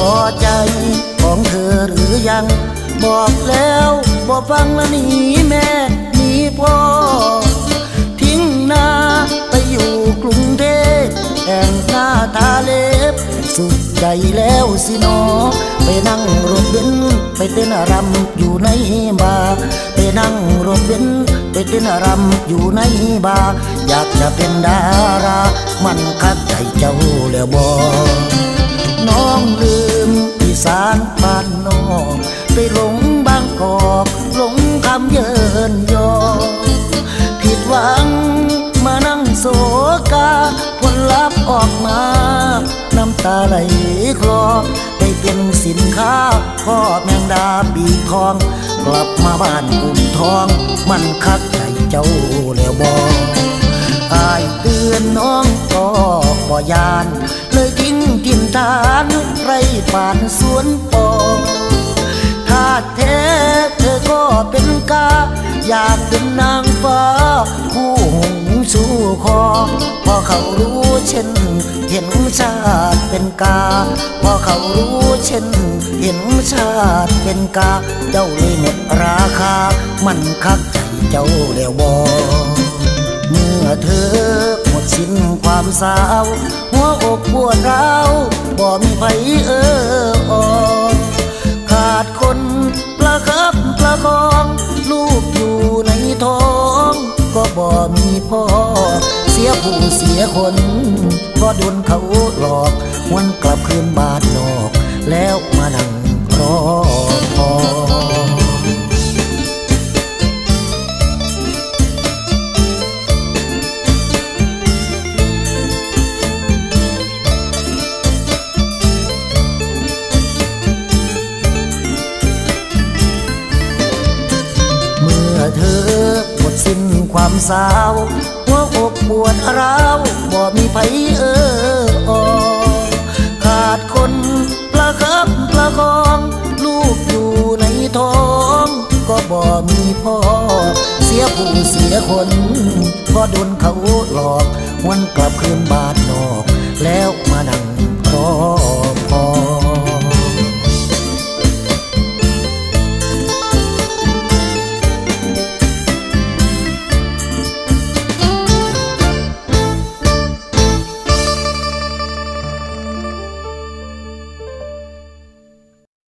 อใจของเธอหรือยังบอกแล้วบอกฟังแล้วหนีแม่หนีพ่อทิ้งนาไปอยู่กรุงเทพแต่งหน้าทาเล็บสุดใจแล้วสิหนอไปนั่งรถเบนซ์ไปเต้นรำอยู่ในบาร์ไปนั่งรถเบนซ์ไปเต้นรำอยู่ในบาร์อยากจะเป็นดารามันคัดใจเจ้าแล้วบ่น้องลืมอีสานบ้านนอกไปหลงบางกอกหลงคำเยินยอผิดหวังมานั่งโศกาผลลัพธ์ออกมาน้ำตาไหลคลอได้เป็นสินค้าพ่อแมงดาปีทองกลับมาบ้านกุ่มทองมันคักใจเจ้าแล้วบ่อายเตือนน้องก็บ่ยานเลยทิ้งถิ่นฐานไรป่านสวนปอถ้าแท้เธอก็เป็นกาอยากเป็นนางฟ้าคู่หงสู่คอพอเขารู้เช่นเห็นชาติเป็นกาพอเขารู้เช่นเห็นชาติเป็นกาเจ้าเลยหมดราคามันคักใจเจ้าแล้วบ่เมื่อเธอหมดสิ้นความสาวหัวอกปวดร้าวบ่มีไผออกขาดคนประคับประคองลูกอยู่ในท้องก็บ่มีพ่อเสียผู้เสียคนก็โดนเขาหลอกวนกลับคืนบ้านนอกแล้วมานั่งรอเธอหมดสิ้นความสาวหัวอกปวดร้าวบ่มีไผออกขาดคนประคับประคองลูกอยู่ในท้องก็บ่มีพ่อเสียผู้เสียคนก็โดนเขาหลอกวนกลับคืนบ้านนอกแล้วมานั่ง